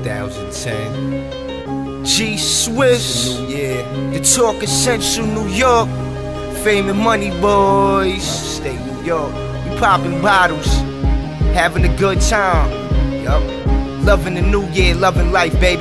2010. G Swiss, yeah. The Talk of Central New York. Fame and Money Boys. Upstate New York. We popping bottles, having a good time. Yup. Loving the new year, loving life, baby.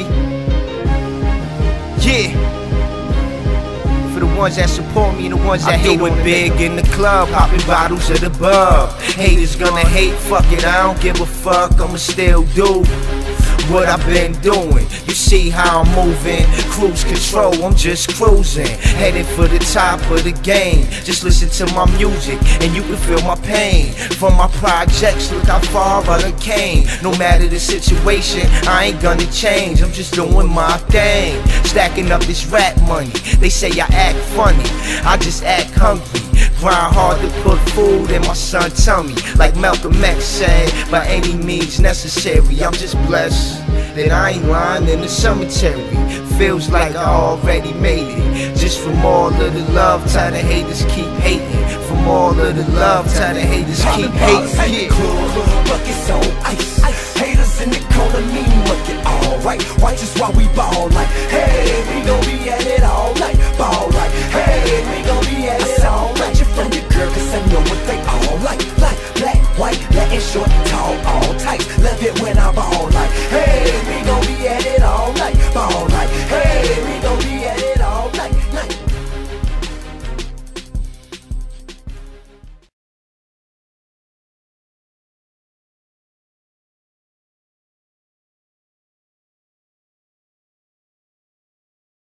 Yeah. For the ones that support me and the ones that hate. I do it big in the club, popping bottles at the pub. Haters gonna hate, fuck it, I don't give a fuck, I'ma still do what I've been doing. You see how I'm moving, cruise control, I'm just cruising, headed for the top of the game. Just listen to my music and you can feel my pain. From my projects, look how far I done came. No matter the situation, I ain't gonna change, I'm just doing my thing. Stacking up this rap money, they say I act funny, I just act hungry. Grind hard to put food in my son's tummy. Like Malcolm X said, by any means necessary. I'm just blessed that I ain't lying in the cemetery. Feels like I already made it. Just from all of the love, time the haters keep hating. From all of the love, time the haters keep hating. Buckets on ice. Haters in the corner, mean look it alright. Watch us while we ball like, hey, we know